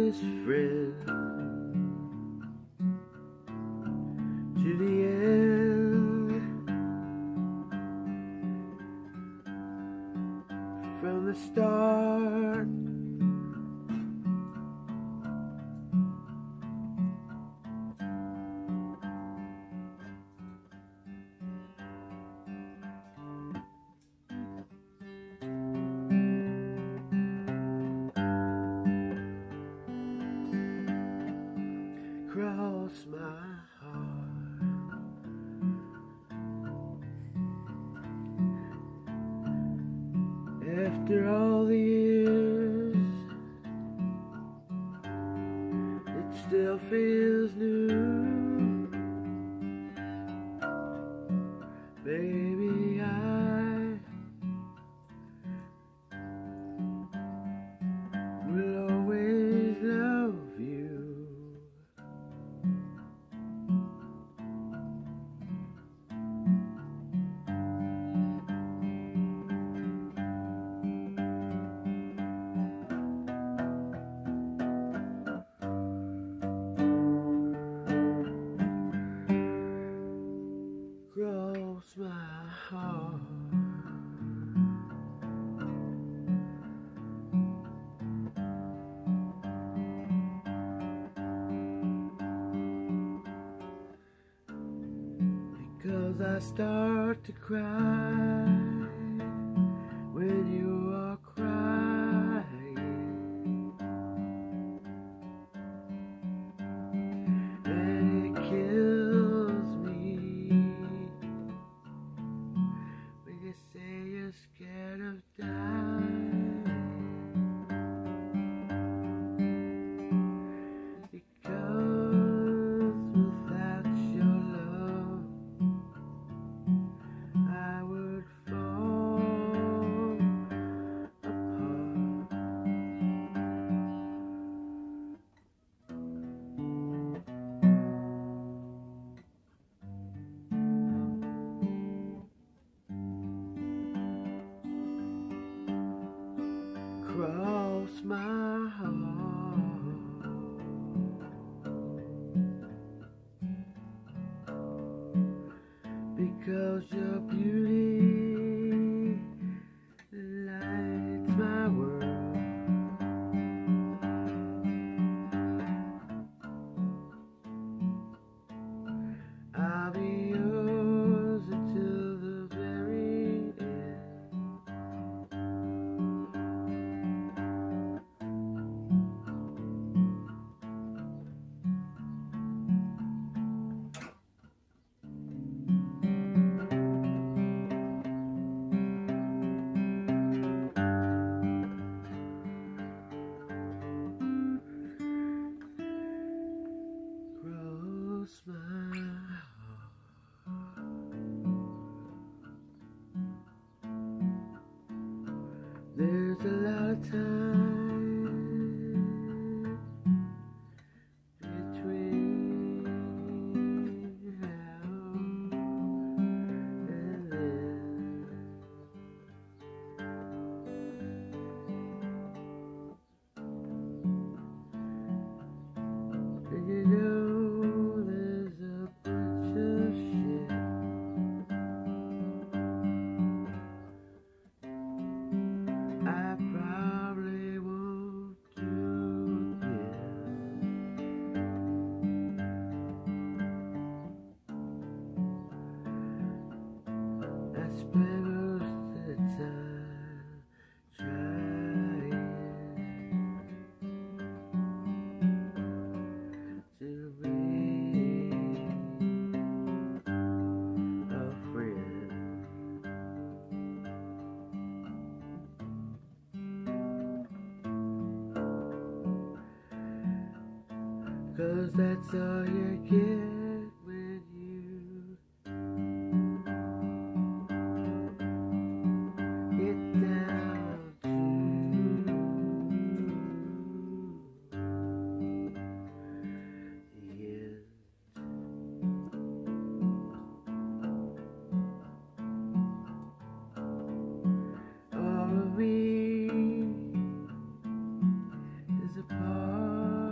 his friend to the end. From the start, cross my heart. After all the years, it still feels new. Baby, I will always love you. Cross my heart. Because I start to cry when you are crying, and it kills me when you say you're scared of dying. Because without your love I would fall apart. Cross my heart. Because your beauty lights my world. I'll be yours until the very end. Cross my heart. There's a lot of time between now and then. And you know there's a bunch of shit I probably won't do again. I spent most of the time trying to be a friend. 'Cause that's all you get when you get down to the end. All of me is a part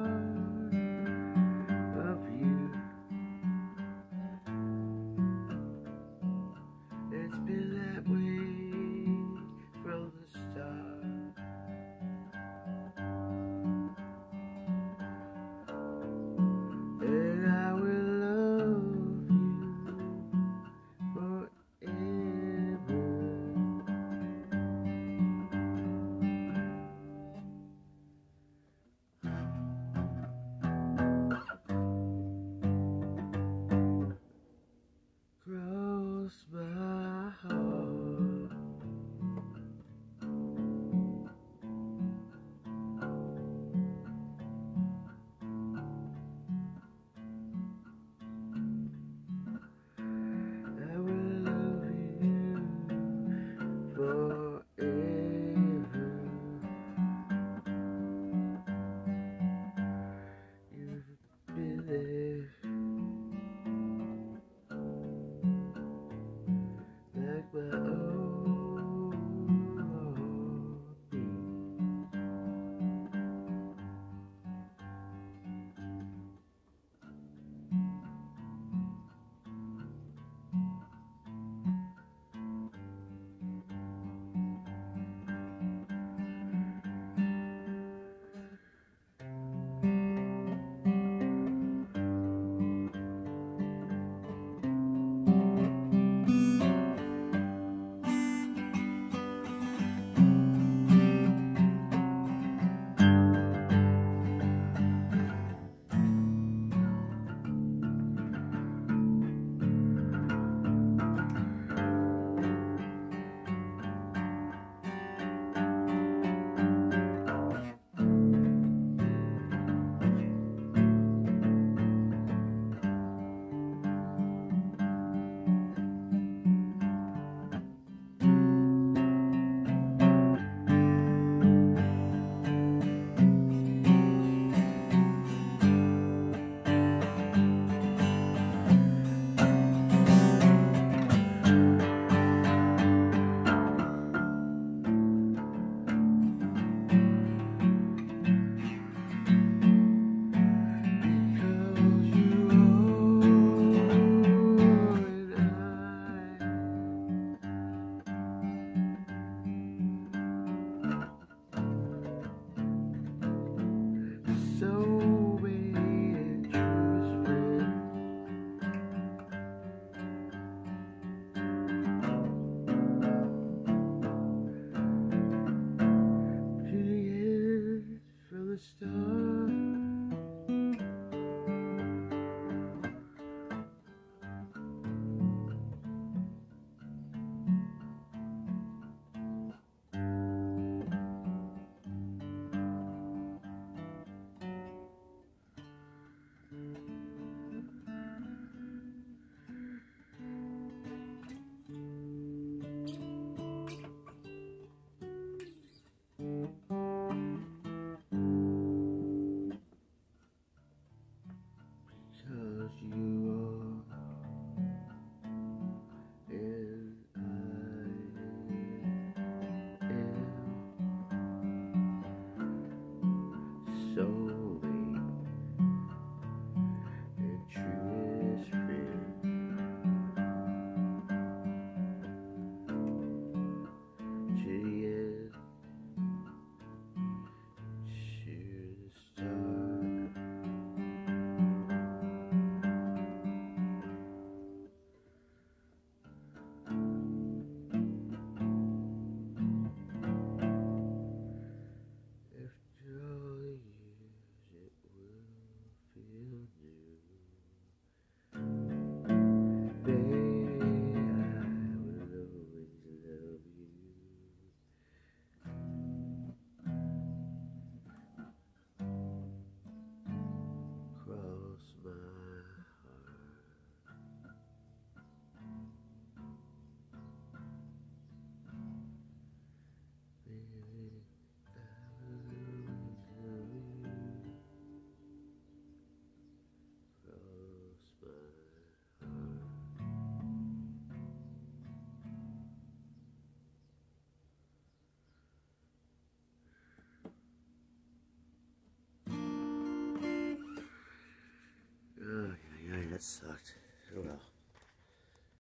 That sucked. Oh well.